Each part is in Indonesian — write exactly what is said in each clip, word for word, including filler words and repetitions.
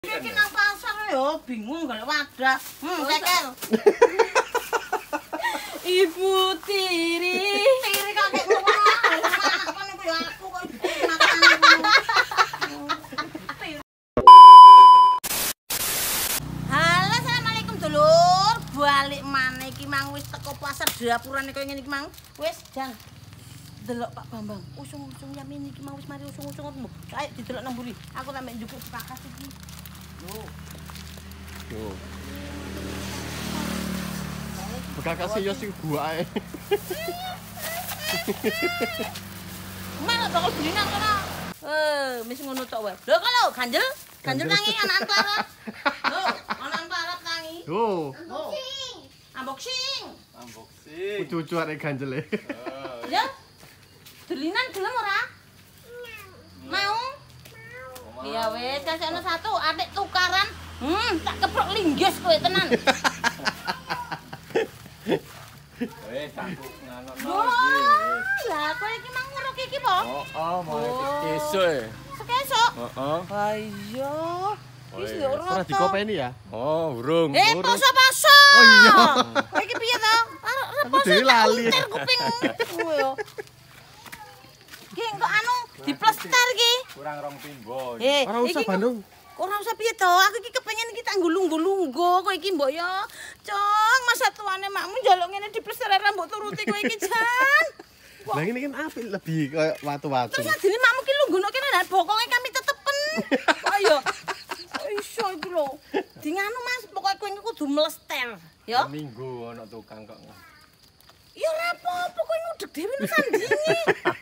Iki nang pasar yo bingung golek wadah. Hmm, cekel. Ibu tiri. Tiri kakek ngono. Anak niku yo aku kok makan. Halo, assalamualaikum dulur. Balik maneh iki mang wis teko pasar dapurane koyo ngene iki mang. Wis, Jan. Delok Pak Bambang, usung-usung yamin iki mau wis mari usung-usung apa. Ayo didelok nang mburi. Aku tak mek njupuk pakas iki. Yo. Yo. Bekakase yo sing gua ae. Malah bakal belinan kono. Eh, wis ngono tok wae. Lho kalau ganjel, ganjel tangi anak Clara. Lho, anak Clara tangi. Yo. Unboxing. Unboxing. Unboxing. Cucu arek ganjel e. Ya. Belinan gelem ora? Mau? Iya wes, kasih ana satu, adik tukaran. Hmm, tak keprok linggis kowe tenan. Wes aku nganono iki. Lah kowe iki mang ngeruk iki po? Oh, oh, mau esuk e. Sekesuk? Heeh. Ha iya. Wis yo ora. Ora dikopeni ya? Oh, urung. Eh, poso-poso. Oh iya. Kowe iki piye to? Aku dhewe lali. Ter kuping. Oh yo. Ki kok anu diplester iki. Kurang rong timbo. Eh, Ora usah Bandung. Ora usah piye to? Aku iki kepengin iki tak nggulung-nggulunggo kowe iki mbok yo. Cong, masa tuane makmu njaluk ngene diplester rambut turuti kowe iki Jan. Lah ngene kan apik lebih koyo watu-watu. Terus adine makmu ki lungguhno kene nang bokonge kami tetepen. Kok yo. Iso iki lho. Di nganu Mas, pokoke kowe iki kudu mlester, ya. Minggu ana tukang kok. Ya ora apa-apa kowe ngudeg dhewe nang sandinge.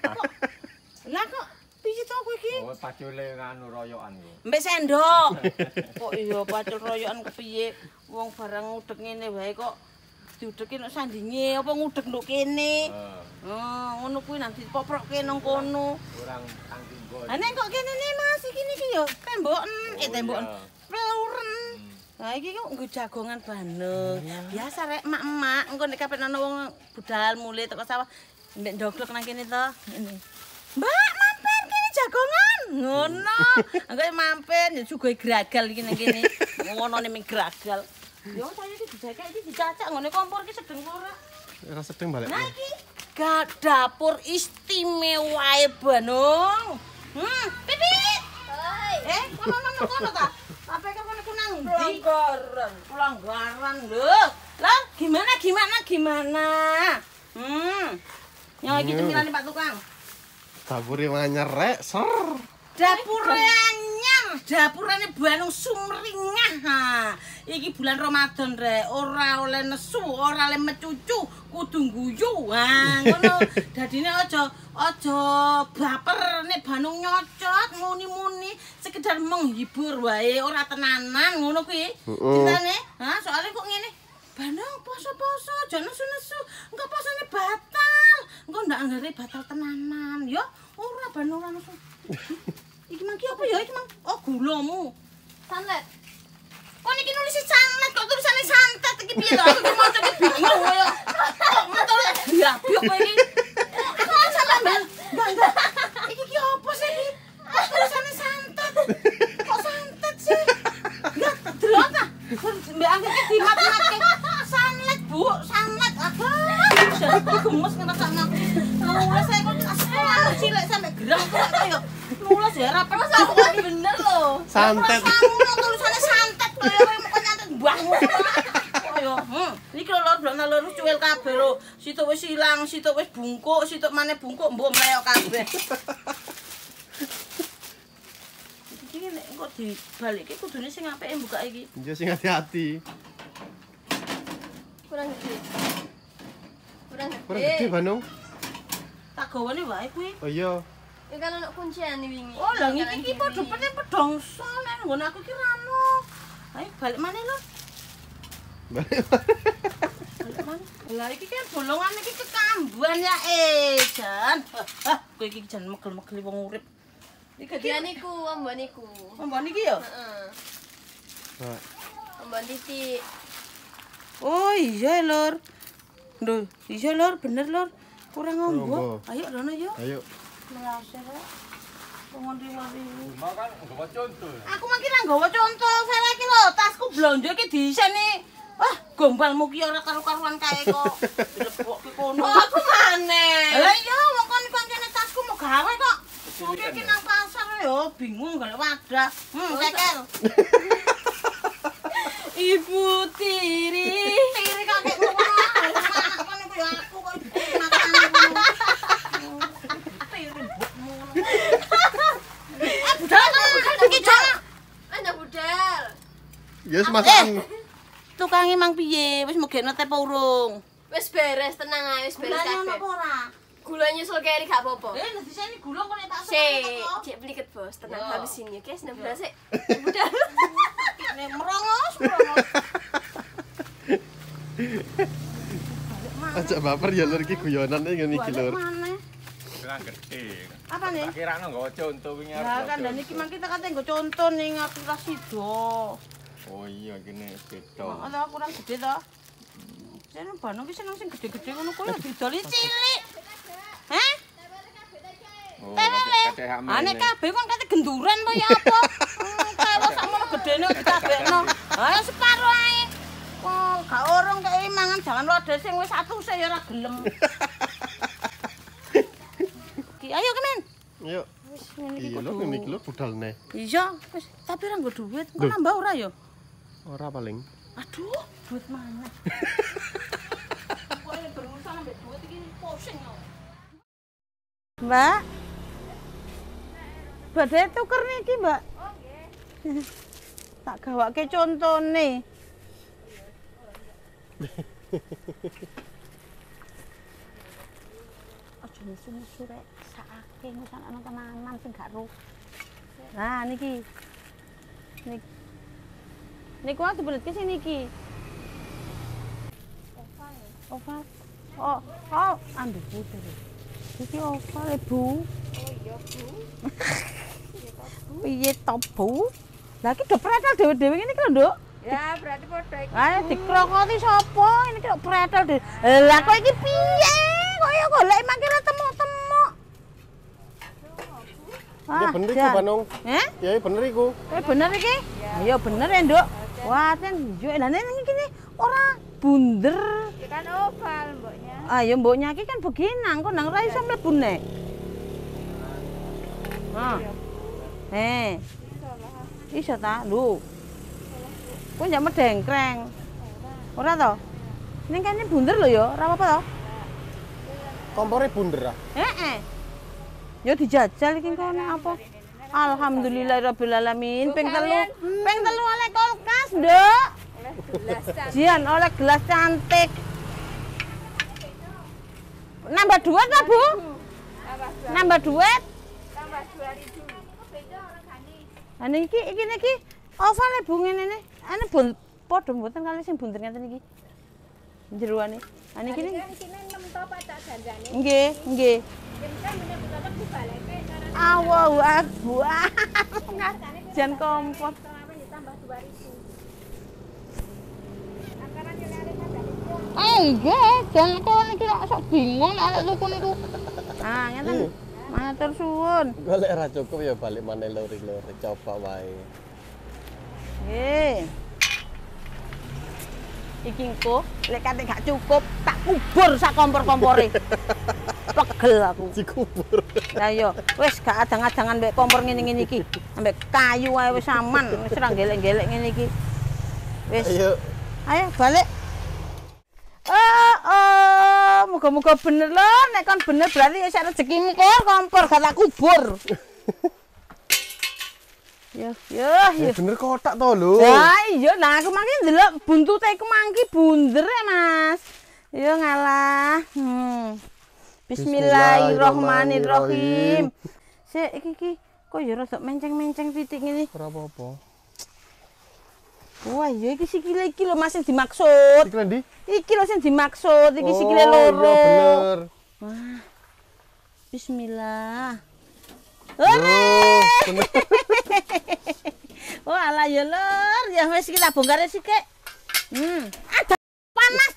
Lah kok piye to kowe iki? Oh, pacule nganu royokan ku. Mbek sendok. Kok iya pacul royokan kepiye? Wong barang ngudeg ngene wae kok diudeki nang sandinge apa ngudeg nduk kene. Heeh. Oh, ngono kuwi nanti poprokke nang kono. Kurang rong timbo. Ha nek kok kene ne Mas iki niki ya temboken, eh temboken. Peluren. Nah iki kok nggo jagongan Bandung. Biasa rek emak-emak engko nek kapan ana wong budal mulih teko sawah mbek ndoglok nang kene to. Ngene. Mbak, mampir kene jagongan. Ngono. Engko mampir ya sugih gragal iki nang kene. Ngono ning gragal. Yo saya iki dijake iki dicacak ngene kompor iki sedeng ora. Ora sedeng balik. Nah iki gak dapur istimewa e Bandung. Hmm, pipit. Hai. Eh, kono-kono kono ta? Apa kono ku nang ndi? Pelanggaran. Pelanggaran lho. Lah, gimana gimana gimana? Hmm. Yang iki cemilane Pak Tukang. Dapure anyar rek, ser. Dapure anyar, dapurane Bandung sumringah. Ha. Iki bulan Ramadan rek, ora oleh nesu, ora oleh mecucu, kudu guyu. Ha, ngono. Dadine aja aja baper nek Bandung nyocot muni-muni sekedar menghibur wae, ora tenanan ngono kuwi. Ceritane, ha, soalnya kok ngene. Bandung poso-poso, aja nesu-nesu. Engko posone batal. Engko ndak anggere batal tenanan, ya. Ora Bandung ora nesu. Iki mang ki apa ya iki mang? Oh, gulamu. Santet. Kok niki nulis santet kok tulisane santet iki piye to? Aku maca iki bingung koyo. Kok motor biak-biak kowe iki. Kok sampe mbak. Mbak. Iki ki apa sih iki? Kok tulisane santet? Kok santet sih? Enggak, delok ta? Mbak aku iki dimat-matke. Santet, Bu, santet. Aku gemes ngrasakno aku. Nulis saya kok sekolah cilik sampe gerang kok koyo. Nulis ya rapat aku bener lho. Santet. Kamu tulisannya santet koyo kowe kok nyantet mbahmu. Koyo, hmm, iki lho lor blok lurus cuwil kabeh lho. Situk wis ilang, situk wis bungkuk, situk maneh bungkuk mbok mleyok kabeh. Iki nek kok dibalikke kudune sing apike mbukake iki. Iya sing hati-hati. Kurang gede. Kurang gede. Ora gede Bandung. Tak gawane wae kuwi. Oh iya. Ya kan ono kuncian iki wingi. Oh, lah iki iki padha pene pedongso nek nggon aku iki ra ono. Ayo balik maneh lho. Balik. Balik maneh. Lah iki kan bolongan iki kekambuan ya eh Jan. Ah, kowe iki jan megel-megel wong urip. Iki Dia niku, ambon niku. Mbok niki ya? Heeh. Nah, Ambon titik. Oh iya lur. Lho, iya lur, bener lur. Kurang ngombo. Ngombo. Ayo rono yo. ayo. Melasih rek. Ngondi-ngondi. Mau kan nggawa contoh. Aku mah ki ra nggawa contoh, saya iki lho, tasku blonjo iki diseni. Wah, gombalmu ki ora karo-karuan kae kok. Dilebokke kono. Oh, aku maneh. Lah iya, wong kon kancane tasku mau gawe kok. Oke iki nang pasar yo bingung golek wadah. Hmm, cekel. Ibu tiri. Tiri kok kayak ngono. Kon iku yo aku kok makan ngono. Tiri mbokmu. Ah, budal iki, Cok. Ana budal. Ya wis masakan. Tukang emang piye? Wis megene teh apa urung? Wis beres, tenang ae, wis beres Gulane ono kabeh. apa ora? Gula nyusul keri gak apa-apa. Eh, nanti saya ini gulung kok nek tak Sik, cek pliket bos, tenang Yo. habis ini, oke? enam belas sik. Budal. nek merongos, merongos. Aja baper ya lur iki guyonan ngene iki lur. Mana? Kurang gede. Apa nih? Tak kirane nggawa contoh wingi arep. Ya kan dan iki mang kita kate nggo contoh ning aku ra sido. Oh iya kene beda. Ora kurang gede to. Jane banung ki seneng sing gede-gede ngono kuwi didoli cilik. Hah? Oh, Tele. kate hak Ane kabeh kon kate genduran apa ya apa? Kae sakmono gedene dikabekno. Ha separo ae. Kok gak urung kaya mangan jangan lode sing wis atuse ya ora gelem. Ki ayo kemen. Yuk. Wis ngene iki Iya lho kudu. ngene iki lho budalne. Iya, wis tapi ora nggo duit. Kok Loh. nambah ora ya? Ora paling. Aduh, duit mana? Kok ini berurusan ambek duit iki pusing yo. Mbak. Badhe tuker niki, Mbak. Oh, nggih. Tak gawake contone. Aja musuh-musuh rek, sakake ngusan ana tenanan sing gak ro. Nah, niki. Nik. Niku aku dibeletke sing niki. Oval. Oval. Oh, oh, ambil putih. Iki oval, e, Bu. Oh iya, Bu. Piye to, Bu? Lah iki do pretel dhewe-dhewe ngene iki lho, Nduk. Ya, berarti padha iki. Ayo dikrokoti sapa? Ini kok pretel dhewe. Lah kok iki piye? Kok ya golek mangkira temu-temu. Ya bener iku, Banung. Eh? Ya bener iku. Eh bener iki? Iya bener ya, Nduk. Wah, ten yo lah nek iki ora bunder. Ya kan oval mboknya. Ah, ya mboknya iki kan beginang, kok nang ora iso mlebu nek. Ah. Eh. Iso ta? Lho. Kowe njak medengkreng. Ora to? Ning kene bunder lho ya, ora apa-apa to? Kompore bunder ah. Heeh. Ya dijajal iki kok nek apa? Alhamdulillahirabbil alamin. Ping telu, ping telu oleh kulkas, Nduk. Oleh gelas can. Jian oleh gelas cantik. Nambah duit ta, Bu? Tambah dua, Nambah duit. tambah dua ribu. Beda orang gani. Ane iki iki niki oval e Bu ngene ne. Ane bun padha mboten kali sing bunder ngeten iki. Jeroane. Ane iki Kan sini enam to pacak janjane. nggih, nggih. Yen kan bener-bener dibaleke cara Allahu akbar. Jan kompot. selama ditambah dua ribu. Angkaran nyelare ada itu. Eh nggih, jan kok iki kok sok bingung nek tuku niku. Ah, ngeten. Matur suwun. Golek ora cukup ya balik maneh lur lur coba wae. Nggih. Iki engko lek kate gak cukup tak kubur sak kompor-kompore. Pegel aku. Dikubur. Lah yo, wis gak adang-adangan mbek kompor ngene-ngene iki. Ambek kayu ae wis aman, wis ora gelek-gelek ngene iki. Wis. Ayo. Ayo balik. Oh, oh, muga-muga bener lho. Nek kon bener berarti wis rezekimu kok kompor gak tak kubur. Yo, yo, yo. Ya bener kotak to lho. Lah iya, nah aku mangke ndelok buntute iku mangki bunder ya, Mas. Yo ngalah. Hmm. Bismillahirrahmanirrahim. Sik iki iki kok ya rada menceng-menceng titik ngene. Ora apa-apa. Wah, ya iki sikile iki lho Mas sing dimaksud. Iki ndi? Iki lho sing dimaksud, iki sikile Oh, loro. iya bener. Wah. Bismillah. Loh, Ore. bener. Oh alah ya lur, ya wis kita bongkar sithik. Hmm, ada panas.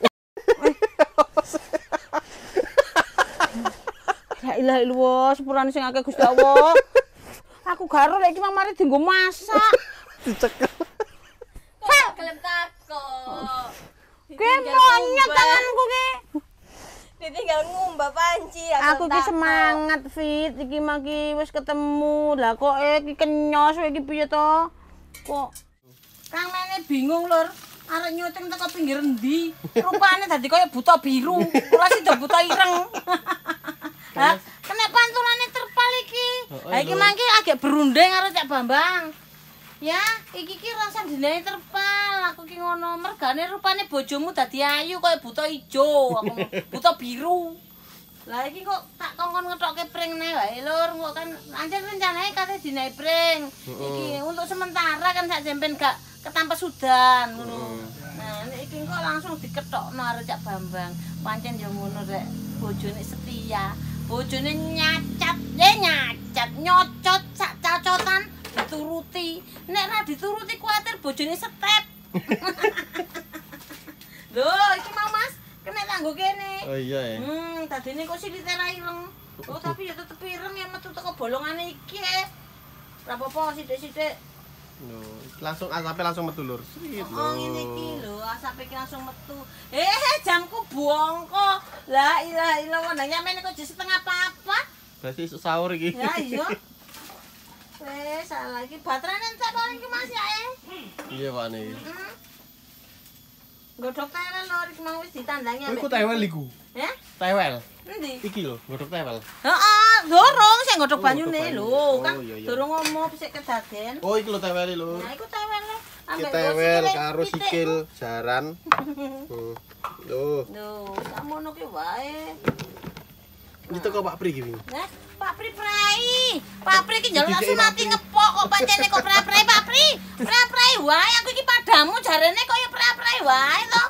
La ilaha illallah, sepurane sing akeh Gusti Allah. Aku gak ero lek iki mamare dienggo masak. Dicekel. Kok gelem takok. Ki monyet tanganku ki. Ditinggal ngumbah panci Aku ki semangat Fit, iki mah ki wis ketemu. Lah kok iki kenyos iki piye to? Kok Kang Mene bingung lur. Arek nyuting teko pinggir endi? Rupane dadi kaya buta biru. Ora sida buta ireng. Hah? Kena pantulane terpal iki. Ha iki mangke agek berunding karo Cak Bambang. Ya, iki ki rasa dinae terpal. Aku ki ngono, mergane rupane bojomu dadi ayu kaya buta ijo, aku buta biru. Lah iki kok tak kongkon ngetokke pring ne wae lur, kok kan anjen rencanane kate dinae pring. Iki untuk sementara kan sak jempen gak ketampa sudan ngono. Nah, nek iki kok langsung diketokno arek Cak Bambang. Pancen ya ngono rek, bojone setia. Bojone nyacat, eh nyacat, nyocot sak cacotan dituruti. Nek ra dituruti kuwatir bojone step. Lho, iki mau Mas, kena kanggo kene. Oh iya ya. Hmm, dadine kok silite ra ireng. Oh, tapi ya tetep ireng ya metu teko bolongane iki. Ora apa-apa sithik-sithik. Loh, langsung asape langsung metu lur. Srit lho. Oh, ngene iki lho, asape iki langsung metu. Eh, jamku bongko. La ilaha illallah, nang nyamene kok jek setengah papat. Berarti isuk sahur iki. Ya iya. Wes, salah iki baterane entek to iki Mas ya. Iya, Pak nih. Heeh. Godhok tewel lho iki mau wis ditandangi Iku tewel iku. Ya? Tewel. Endi? Iki lho, godhok tewel. Heeh, dorong sing godhok Oh, banyune godhok lho, banyu. kan Oh, iya, iya. durung ngomong sik kedaden. Oh, iki lho tewel lho. Nah, iku tewel lho. Iki tewel karo sikil jaran. Hmm. Loh, Lho, samono ki wae. iki teko Pak Pri iki. Nah, Pak Pri prai. Pak Pri ki njaluk langsung mati ngepok kok pancene kok prai-prai Pak Pri. Prai-prai wae aku iki padamu jarene kok ya prai-prai wae to.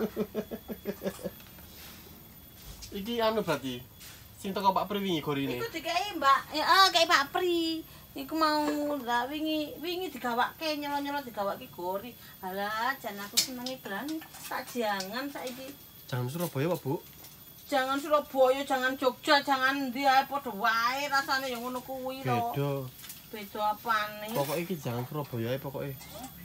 Iki anu berarti sing teko Pak Pri wingi gorine. Iku dikei Mbak, heeh, kei Pak Pri. Iku mau lah wingi wingi digawake nyelo-nyelo digawake gori. Halah, jan aku senenge berani. Tak jangan saiki. Jangan Surabaya, Pak, Bu. Jangan Surabaya, jangan Jogja, jangan ndi ae padha wae rasane ya ngono kuwi lho. Beda. Beda apane? Pokoknya iki jangan Surabaya ae pokoknya.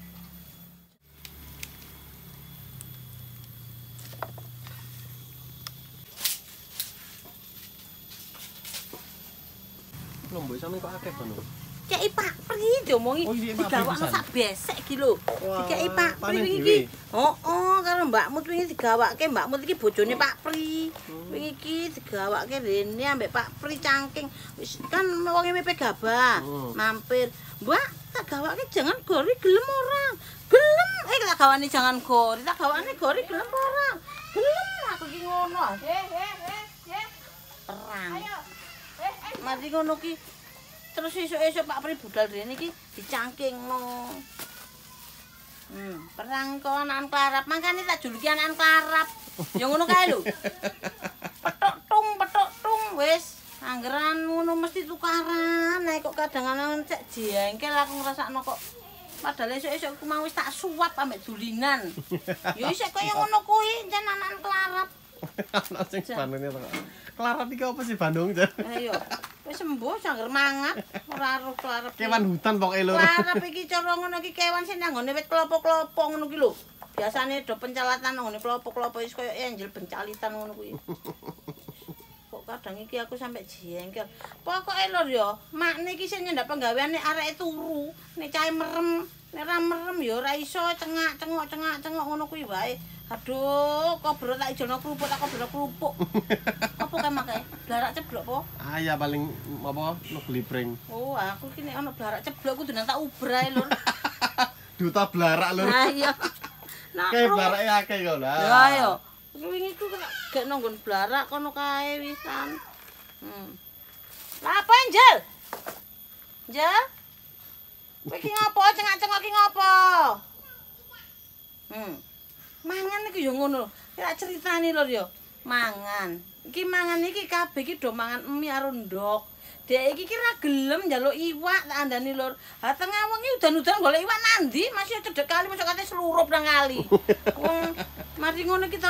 Lho, mbok sampe kok akeh ban. Kei Pak Pri diomongi Oh, iya, Pak Pri digawakno pisan. sak besek iki lho. Wah, Dikei Pak Pri panen wingi dhewe. iki. Heeh, karo Mbakmu wingi digawake, Mbakmu iki bojone Pak Pri. Wingi iki digawake rene ambek Pak Pri cangking. Wis kan wonge M P Gabah. Hmm. Mampir. Mbak, tak gawake jangan gori gelem orang. Gelem, eh tak gawane jangan gori, tak gawane gori gelem orang. Gelem aku ki ngono. Eh, eh, eh, eh. Perang. Ayo. Eh, eh. Mati ngono ki. Terus esuk-esuk Pak Pri budal rene iki dicangkingno. Hmm, perang kok anak klarap, mangkane tak juluki anak klarap. Ya ngono kae lho. Petok tung, petok tung wis. Anggeran ngono mesti tukaran. Nek kok kadang-kadang cek jengkel aku ngrasakno kok. Padahal esuk-esuk aku mau wis tak suap ambek dulinan. Ya isih kaya ngono kuwi, jan anak klarap. Ana sing Bandungnya teko. Kelarat iki apa sih Bandung, Jan? Ayo. Wis sembuh sangger mangat, ora aruh klarep. Kewan hutan pokoke lho. Klarep iki cara ngono iki kewan sing nang ngone wit klopo-klopo ngono ki lho. Biasane do pencalatan nang ngone klopo-klopo wis kaya enjel bencalitan ngono kuwi. Kok kadang iki aku sampe jengkel. Pokoke lur ya, makne iki sing nyendak penggaweane areke turu. Nek cahe merem, nek ora merem ya ora iso cengak, cengok, cengak, cengok ngono kuwi wae. Aduh, kok bro tak ijono kerupuk, tak bro kerupuk. Apa kae makae? Blarak ceblok po? Ah ya paling apa no glipring. Oh, aku ki nek ana blarak ceblok kudu nang tak ubrae lur. Duta blarak lho. Nah iya. Nah, Kayak blarake akeh kok lah. ya ayo. Wingi ku kena gek nonggon blarak kono kae wisan. Hmm. Lah apa Njel? Njel? Kowe iki ngopo cengak-cengok ki ngopo? Hmm. Mangan iki ya ngono. Tak critani lho ya. Mangan. Iki mangan iki kabeh iki do mangan mie karo ndok. Dek iki ki ra gelem njaluk iwak tak andani lur. Ha tengah wengi udan-udan golek iwak nandi, masih cedek kali masuk kate selurup nang kali. Wong mari ngono ki to.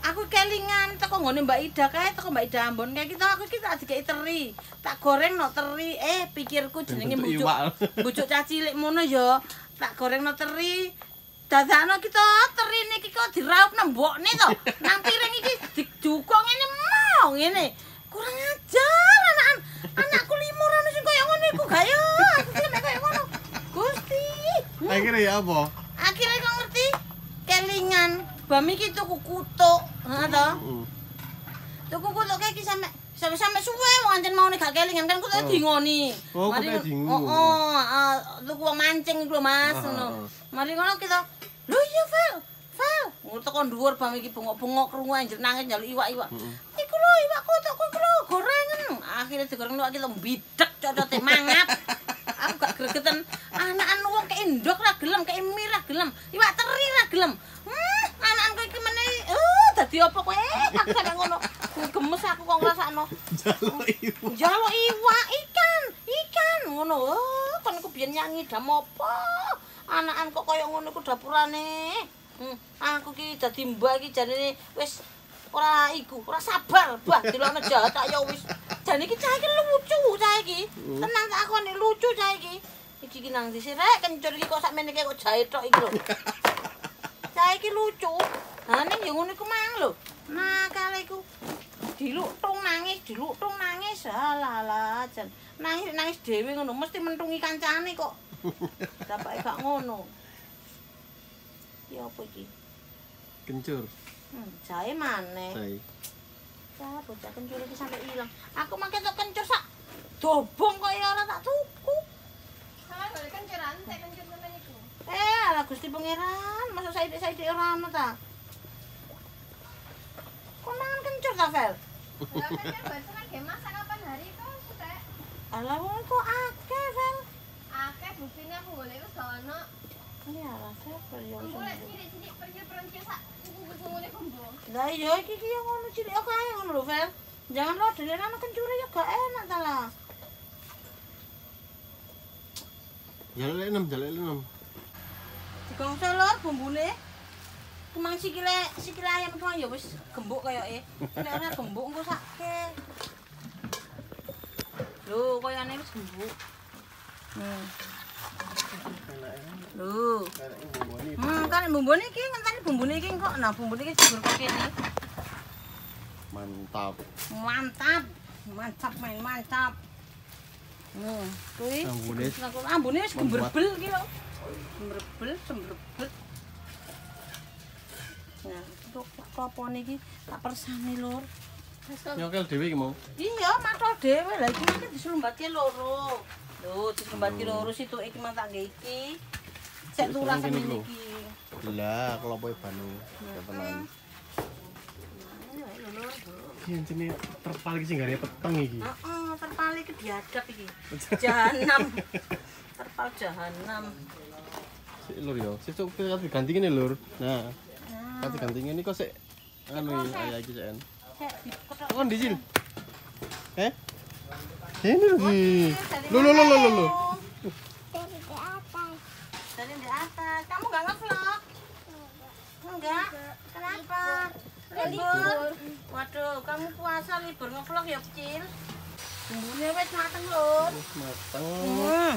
Aku kelingan teko nggone Mbak Ida kae, teko Mbak Ida Ambon kae kita aku kita dikeki teri. Tak goreng no teri. Eh, pikirku jenenge bujuk. Bujuk cacilik mono ya. Tak goreng no teri. Dadakno kita teri niki kok diraupno mbokne to. Nang piring iki dijukok ngene mau ngene. Kurang ajar anak anakku limo ora sing koyo ngono iku gak yo. Aku ki nek koyo ngono. Gusti. Akhirnya ya apa? Akhirnya kok ngerti? Kelingan. Bami iki tuku kutuk, ha to? Heeh. Tuku kutuk kae iki sampe sampe sampe suwe wong ancen maune gak kelingan kan kutuk dingoni. Oh, kutuk dingu. Oh, oh, tuku wong mancing iku lho Mas, ngono. Mari ngono kita. Lho iya, Vel. Vel. Ngono teko dhuwur Bami iki bengok-bengok krungu anjir nangis njaluk iwak-iwak. Iku lho iwak kutukku iku lho gorengan. Akhire digoreng iwak kita mbidek cocote mangap. Aku gak gregeten anakan wong kek endok ra gelem, kek mi ra gelem, iwak teri ra gelem. Hmm, anakan kowe iki meneh eh dadi apa kowe? Aku sampe ngono. Gemes aku kok ngrasakno. Jaluk iwak. Jaluk iwak ikan, ikan ngono. Oh, kon iku biyen nyanyi dam apa? Anakan kok kaya ngono iku dapurane. Hmm, aku ki dadi mbak iki jarene wis ora iku, ora sabar, bah dilokno jahat tak ya wis. Jane iki cah iki lucu cah iki. Tenang tak akoni lucu cah iki. Iki ki nang ndi sih rek kencur iki kok sakmene kok jahe tok iki lho. Cah iki lucu. Ha ning ya ngono iku mang lho. Nakal iku. Dilutung nangis, dilutung nangis. Alah jan. Nangis nangis dhewe ngono mesti mentungi kancane kok. Dapake gak ngono. Ki apa iki? Kencur. Hmm, jahe maneh. Jahe. Ya, bocah kencur iki sampe ilang. Aku mangke tok kencur sak dobong kaya ora tak tuku. Salah boleh kencuran, saya kencur sampean iku. Eh, ala Gusti Pangeran, masa saiki-saiki ora ono ta? Kok mangan kencur ta, Vel? Lah kencur bosen lagi masak kapan hari itu sudah. Alah wong kok akeh, Vel. Akeh buktine aku golek wis gak ono. Ini ala Vel yo. Aku golek cilik-cilik percil-percil sak kuku-kuku ngene kumbo. Lah iya iki ki yang ngono cilik kae ngono lho, Vel. Jangan lo dene ana kencure ya gak enak ta lah. Jaluk enam, jaluk enam. Digongso lur bumbune. Kemang sikile sikile ayam tuang ya wis gembuk kayoke. Nek ora gembuk engko sake. Lho, koyane wis gembuk. Hmm. Lho. Hmm, kan bumbune iki ngenteni bumbune iki kok. Nah, bumbune iki digur kok kene. Mantap. Mantap. Mantap main mantap. Hmm, kuwi. Ambune. Ambune wis gemberbel iki lho. Gemberbel, gemberbel. Nah, untuk klopone iki tak persani lur. Nyokel dhewe iki mau. Iya, mathol dhewe. Lah iki iki dislumbatke loro. Lho, dislumbatke loro situ iki mang tak nggih iki. Sek turah semene iki. Lah, kelompok Banu. Tenan. Iki jenenge terpal iki sing gare peteng iki. Heeh, terpal iki diadap iki. Jahanam. Terpal jahanam. Sik lur ya. Sik cuk diganti ngene lur. Nah. Kati ganti ngene kok sik anu ya iki sik. Sek dikotok. Kok ndi Cil? Eh? Ini lho. Lho lho lho lho lho. Dari di atas. Dari di atas. Kamu enggak ngevlog? Enggak. Kenapa? Libur. Waduh, kamu puasa libur ngevlog ya, Cil? Bumbune wis mateng, Lur. Mateng. Hmm.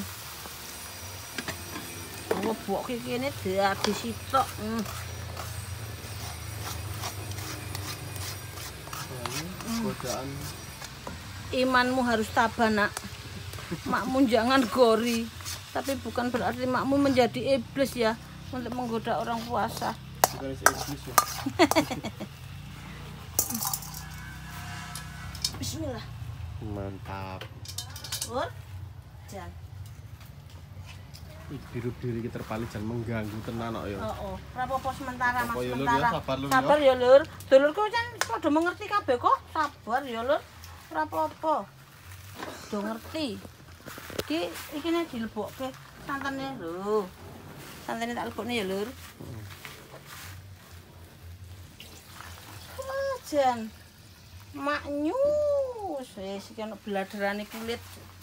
Ngobok iki kene diadhi sitok. Hmm. Godaan. Imanmu harus tabah, Nak. Makmu jangan gori. Tapi bukan berarti makmu menjadi iblis ya untuk menggoda orang puasa. Bukan iblis ya. Bismillah. Mantap. Lur. Jan. Iki biru-biru iki terpali jan mengganggu tenan kok ya. Heeh. Ora apa-apa sementara, Mas. Apa ya, Lur, Sementara. ya? Sabar, Lur, ya. Sabar ya, Lur. Dulurku jan padha mengerti kabeh kok. Sabar ya, Lur. Ora apa-apa. Do ngerti. Iki iki nek dilebokke santane lho. Santane tak lebokne ya, Lur. Wah, jan. Maknyus. Wis iki ana bladerane kulit.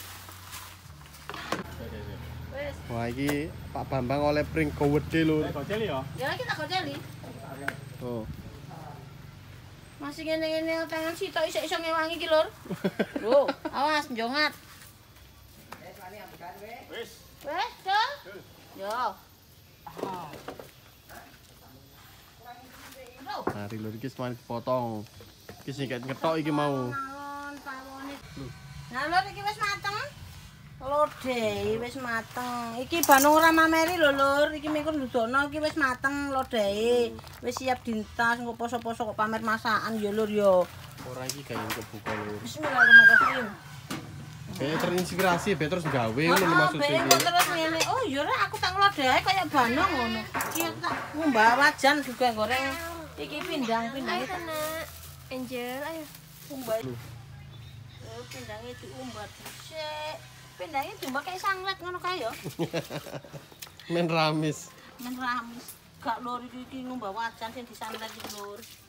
Wis. Wah iki Pak Bambang oleh pring gowede lho. Kocel ya. Ya kita gojeli. Oh. Masih ngene-ngene tangan sitok isok iso ngewangi iki, Lur. Lho, awas njongat. Wis. Wis, Dol. Yo. Mari lur iki semane dipotong. Iki sing ngetok iki mau. Alon pawone. Nah, Lur iki wis mateng. Lodeh wis mateng. Iki banung ora mameri lho, Lur. Iki mengko ndudono iki wis mateng lodeh. Wis siap dintas engko poso-poso kok pamer masakan ya, Lur ya. Ora iki gawe kok buka lur. Bismillahirrahmanirrahim. Be terinspirasi be terus gawe Oh, ngono maksud be iki. terus ngene. Oh, ya ora aku tak nglodeh kaya banung ngono. Iki tak ngumbah wajan juga goreng. Iki pindang-pindang. Ayo nak. Angel, ayo. Umbah. Oh, pindangnya diumbah dhisik. Pindangnya diumbah kayak sanglet ngono kae ya. Men ramis. Men ramis. Gak Lur iki iki ngumbah wajan sing disanglet iki, Lur.